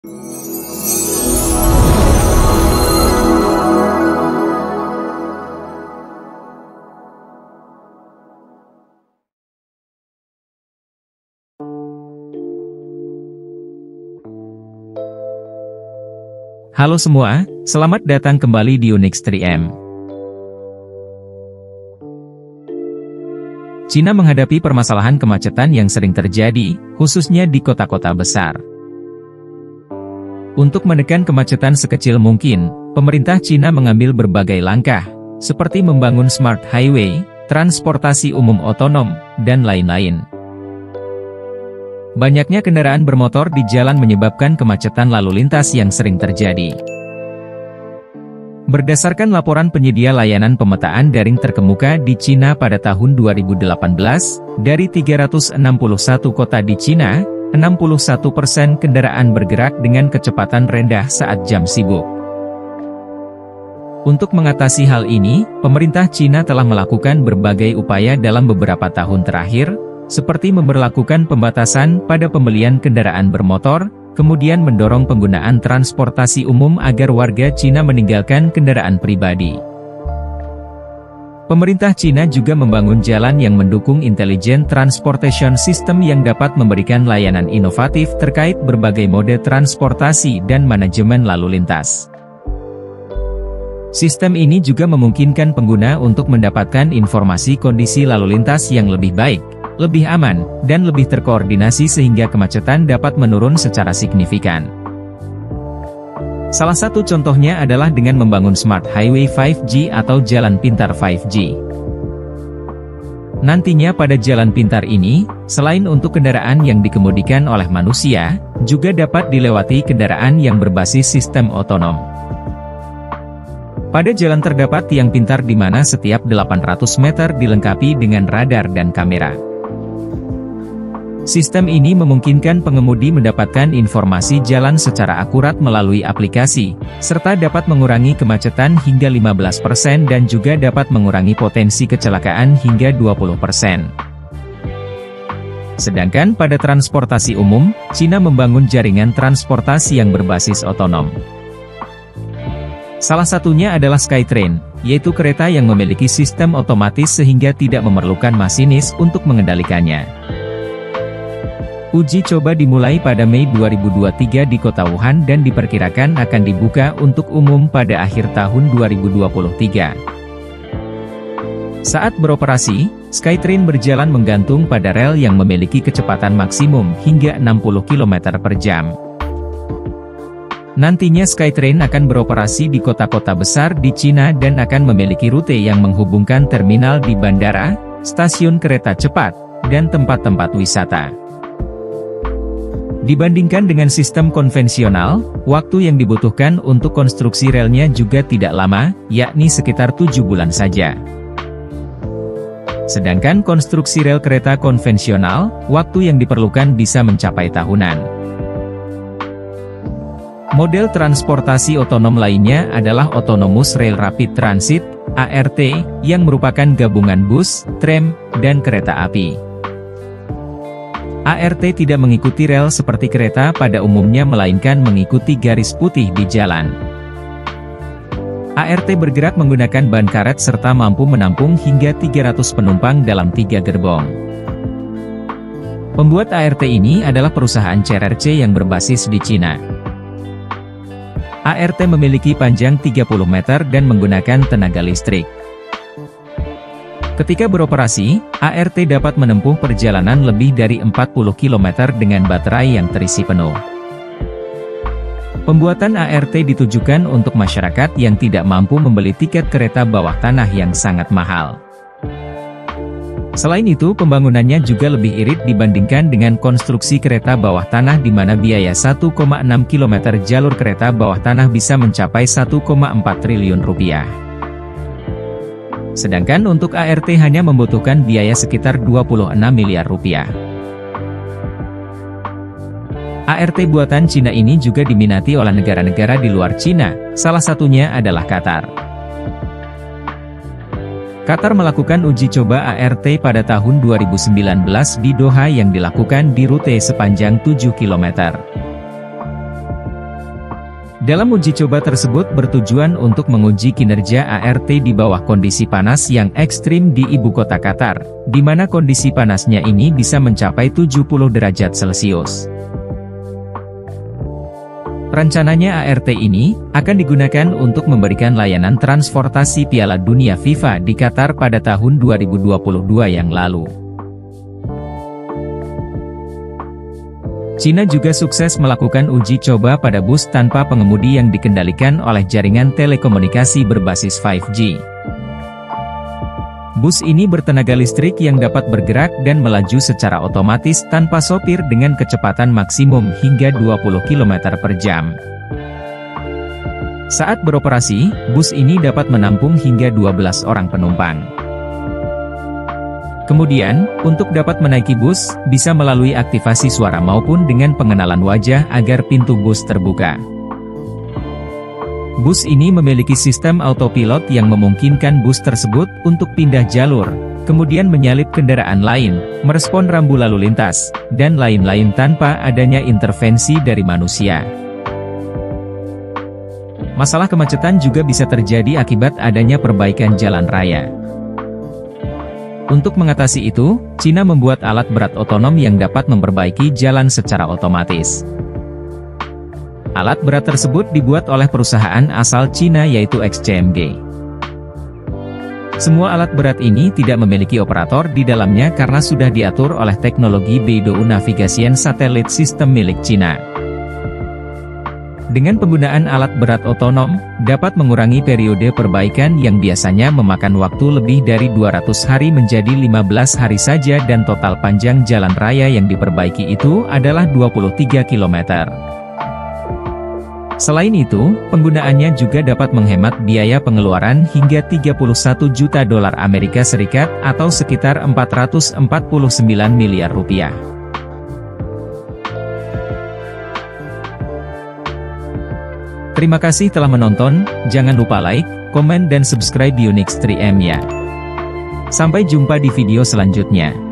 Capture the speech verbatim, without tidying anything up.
Halo semua, selamat datang kembali di Onyx tiga M. Cina menghadapi permasalahan kemacetan yang sering terjadi, khususnya di kota-kota besar. Untuk menekan kemacetan sekecil mungkin, pemerintah Cina mengambil berbagai langkah, seperti membangun smart highway, transportasi umum otonom, dan lain-lain. Banyaknya kendaraan bermotor di jalan menyebabkan kemacetan lalu lintas yang sering terjadi. Berdasarkan laporan penyedia layanan pemetaan daring terkemuka di Cina pada tahun dua ribu delapan belas, dari tiga ratus enam puluh satu kota di Cina, enam puluh satu persen kendaraan bergerak dengan kecepatan rendah saat jam sibuk. Untuk mengatasi hal ini, pemerintah Cina telah melakukan berbagai upaya dalam beberapa tahun terakhir, seperti memberlakukan pembatasan pada pembelian kendaraan bermotor, kemudian mendorong penggunaan transportasi umum agar warga Cina meninggalkan kendaraan pribadi. Pemerintah Cina juga membangun jalan yang mendukung Intelligent Transportation System yang dapat memberikan layanan inovatif terkait berbagai mode transportasi dan manajemen lalu lintas. Sistem ini juga memungkinkan pengguna untuk mendapatkan informasi kondisi lalu lintas yang lebih baik, lebih aman, dan lebih terkoordinasi sehingga kemacetan dapat menurun secara signifikan. Salah satu contohnya adalah dengan membangun Smart Highway lima G atau Jalan Pintar lima G. Nantinya pada jalan pintar ini, selain untuk kendaraan yang dikemudikan oleh manusia, juga dapat dilewati kendaraan yang berbasis sistem otonom. Pada jalan terdapat tiang pintar di mana setiap delapan ratus meter dilengkapi dengan radar dan kamera. Sistem ini memungkinkan pengemudi mendapatkan informasi jalan secara akurat melalui aplikasi, serta dapat mengurangi kemacetan hingga lima belas persen dan juga dapat mengurangi potensi kecelakaan hingga dua puluh persen. Sedangkan pada transportasi umum, Cina membangun jaringan transportasi yang berbasis otonom. Salah satunya adalah SkyTrain, yaitu kereta yang memiliki sistem otomatis sehingga tidak memerlukan masinis untuk mengendalikannya. Uji coba dimulai pada Mei dua ribu dua puluh tiga di kota Wuhan dan diperkirakan akan dibuka untuk umum pada akhir tahun dua ribu dua puluh tiga. Saat beroperasi, SkyTrain berjalan menggantung pada rel yang memiliki kecepatan maksimum hingga enam puluh kilometer per jam. Nantinya SkyTrain akan beroperasi di kota-kota besar di Cina dan akan memiliki rute yang menghubungkan terminal di bandara, stasiun kereta cepat, dan tempat-tempat wisata. Dibandingkan dengan sistem konvensional, waktu yang dibutuhkan untuk konstruksi relnya juga tidak lama, yakni sekitar tujuh bulan saja. Sedangkan konstruksi rel kereta konvensional, waktu yang diperlukan bisa mencapai tahunan. Model transportasi otonom lainnya adalah Autonomous Rail Rapid Transit, A R T, yang merupakan gabungan bus, tram, dan kereta api. A R T tidak mengikuti rel seperti kereta pada umumnya melainkan mengikuti garis putih di jalan. A R T bergerak menggunakan ban karet serta mampu menampung hingga tiga ratus penumpang dalam tiga gerbong. Pembuat A R T ini adalah perusahaan C R R C yang berbasis di Cina. A R T memiliki panjang tiga puluh meter dan menggunakan tenaga listrik. Ketika beroperasi, A R T dapat menempuh perjalanan lebih dari empat puluh kilometer dengan baterai yang terisi penuh. Pembuatan A R T ditujukan untuk masyarakat yang tidak mampu membeli tiket kereta bawah tanah yang sangat mahal. Selain itu, pembangunannya juga lebih irit dibandingkan dengan konstruksi kereta bawah tanah di mana biaya satu koma enam kilometer jalur kereta bawah tanah bisa mencapai satu koma empat triliun rupiah. Sedangkan untuk A R T hanya membutuhkan biaya sekitar dua puluh enam miliar rupiah. A R T buatan Cina ini juga diminati oleh negara-negara di luar Cina, salah satunya adalah Qatar. Qatar melakukan uji coba A R T pada tahun dua ribu sembilan belas di Doha yang dilakukan di rute sepanjang tujuh kilometer. Dalam uji coba tersebut bertujuan untuk menguji kinerja A R T di bawah kondisi panas yang ekstrim di ibu kota Qatar, di mana kondisi panasnya ini bisa mencapai tujuh puluh derajat Celcius. Rencananya A R T ini akan digunakan untuk memberikan layanan transportasi Piala Dunia FIFA di Qatar pada tahun dua ribu dua puluh dua yang lalu. Cina juga sukses melakukan uji coba pada bus tanpa pengemudi yang dikendalikan oleh jaringan telekomunikasi berbasis lima G. Bus ini bertenaga listrik yang dapat bergerak dan melaju secara otomatis tanpa sopir dengan kecepatan maksimum hingga dua puluh kilometer per jam. Saat beroperasi, bus ini dapat menampung hingga dua belas orang penumpang. Kemudian, untuk dapat menaiki bus, bisa melalui aktivasi suara maupun dengan pengenalan wajah agar pintu bus terbuka. Bus ini memiliki sistem autopilot yang memungkinkan bus tersebut untuk pindah jalur, kemudian menyalip kendaraan lain, merespon rambu lalu lintas, dan lain-lain tanpa adanya intervensi dari manusia. Masalah kemacetan juga bisa terjadi akibat adanya perbaikan jalan raya. Untuk mengatasi itu, Cina membuat alat berat otonom yang dapat memperbaiki jalan secara otomatis. Alat berat tersebut dibuat oleh perusahaan asal Cina yaitu X C M G. Semua alat berat ini tidak memiliki operator di dalamnya karena sudah diatur oleh teknologi Beidou Navigation Satellite System milik Cina. Dengan penggunaan alat berat otonom, dapat mengurangi periode perbaikan yang biasanya memakan waktu lebih dari dua ratus hari menjadi lima belas hari saja dan total panjang jalan raya yang diperbaiki itu adalah dua puluh tiga kilometer. Selain itu, penggunaannya juga dapat menghemat biaya pengeluaran hingga tiga puluh satu juta dolar Amerika Serikat atau sekitar empat ratus empat puluh sembilan miliar rupiah. Terima kasih telah menonton, jangan lupa like, komen dan subscribe Unix tiga M ya. Sampai jumpa di video selanjutnya.